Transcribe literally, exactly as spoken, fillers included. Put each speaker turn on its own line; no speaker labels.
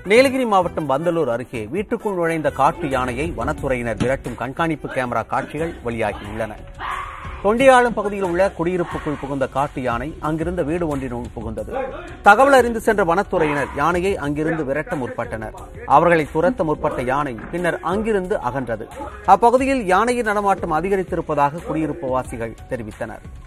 நீலகிரி மாவட்டம் பந்தலூர் அருகே வீட்டுக்குள் நுழைந்த காட்டு யானையை வனத்துறையினர் விரட்டும் கண்காணிப்பு கேமரா காட்சிகள் வெளியாகியுள்ளன. தொண்டியாளம் பகுதியில் உள்ள குடியிருப்புக்குள் புகுந்த காட்டு யானை அங்கிருந்த வீடு ஒன்றினுள் புகுந்தது. தகவல் அறிந்து சென்ற வனத்துறையினர் யானையை அங்கிருந்து விரட்ட முற்பட்டனர். அவர்களை துரத்த முற்பட்ட யானை பின்னர் அங்கிருந்து அகன்றது. அப்பகுதியில் யானையின் நடமாட்டம் அதிகரித்திருப்பதாக குடியிருப்புவாசிகள் தெரிவித்தனர்.